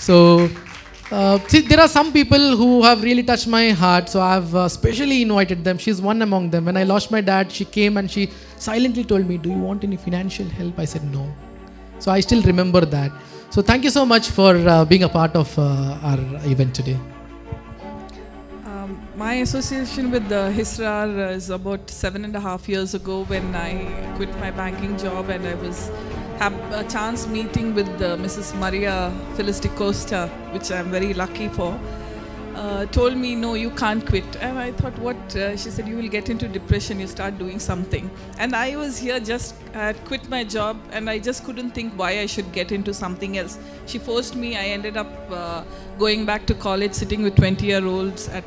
So, see, there are some people who have really touched my heart, so I've specially invited them. She's one among them. When I lost my dad, she came and she silently told me, "Do you want any financial help?" I said no. So I still remember that. So thank you so much for being a part of our event today. My association with Hisrar is about 7.5 years ago, when I quit my banking job, and I had a chance meeting with Mrs. Maria Phyllis de Costa, which I'm very lucky for. Told me, no, you can't quit. And I thought, what? She said, you will get into depression, you start doing something. And I was here, I had quit my job, and I just couldn't think why I should get into something else. She forced me. I ended up going back to college, sitting with 20-year-olds at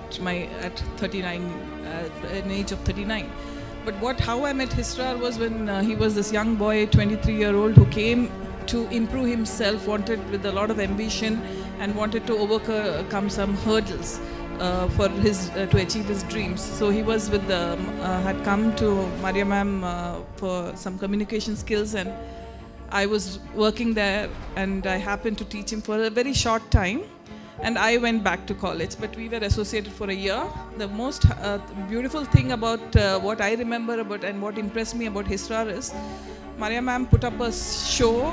39, an age of 39. But how I met Hisrar was when he was this young boy, 23-year-old, who came to improve himself, wanted with a lot of ambition, and wanted to overcome some hurdles for to achieve his dreams. So he was had come to Maria ma'am for some communication skills, and I was working there, and I happened to teach him for a very short time, and I went back to college. But we were associated for a year. The most beautiful thing about what I remember about and what impressed me about Hisrar is, Maria ma'am put up a show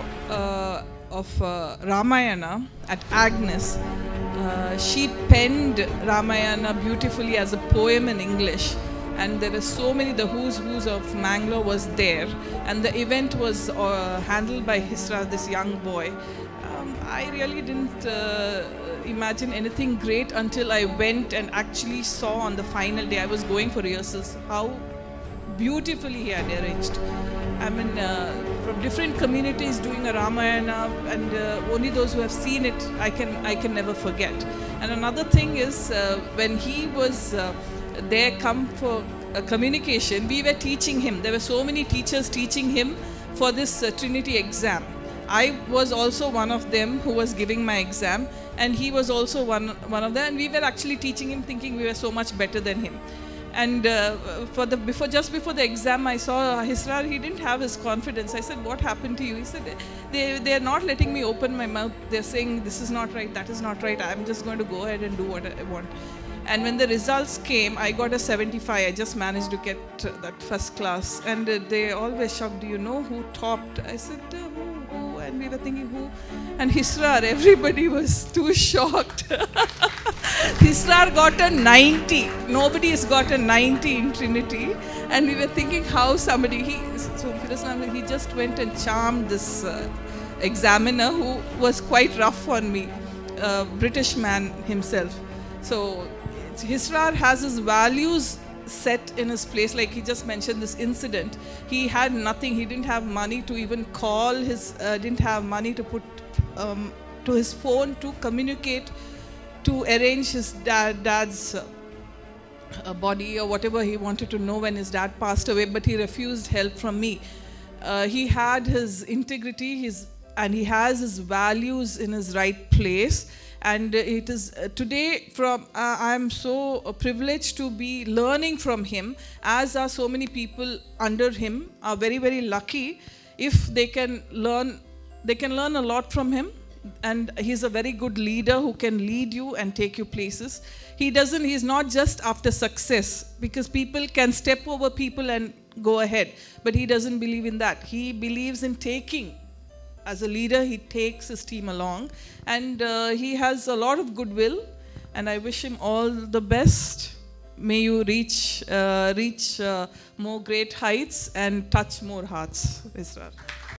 of Ramayana at Agnes. She penned Ramayana beautifully as a poem in English, and there were so many, the who's of Mangalore was there, and the event was handled by Hisrar, this young boy. I really didn't imagine anything great until I went and actually saw on the final day. I was going for rehearsals, how beautifully he had arranged. I mean, from different communities doing a Ramayana, and only those who have seen it, I can never forget. And another thing is, when he was there come for communication, we were teaching him. There were so many teachers teaching him for this Trinity exam. I was also one of them who was giving my exam, and he was also one of them, and we were actually teaching him, thinking we were so much better than him. And just before the exam, I saw Hisrar. He didn't have his confidence. I said, what happened to you? He said, they're not letting me open my mouth. They're saying, this is not right, that is not right. I'm just going to go ahead and do what I want. And when the results came, I got a 75. I just managed to get that first class. And they all were shocked. Do you know who topped? I said, who? And we were thinking, who? And Hisrar, everybody was too shocked. Hisrar got a 90. Nobody has got a 90 in Trinity. And we were thinking how somebody, he just went and charmed this examiner who was quite rough on me, British man himself. So Hisrar has his values set in his place. Like he just mentioned this incident. He had nothing. He didn't have money to even call his, didn't have money to put to his phone to communicate, to arrange his dad's body or whatever he wanted to know when his dad passed away, but he refused help from me. He had his integrity, and he has his values in his right place. And it is today, I'm so privileged to be learning from him, as are so many people under him, are very, very lucky if they can learn a lot from him. And he's a very good leader who can lead you and take you places. He's not just after success, because people can step over people and go ahead, but he doesn't believe in that. He believes in taking. As a leader, he takes his team along, and he has a lot of goodwill, and I wish him all the best. May you reach more great heights and touch more hearts, Hisrar.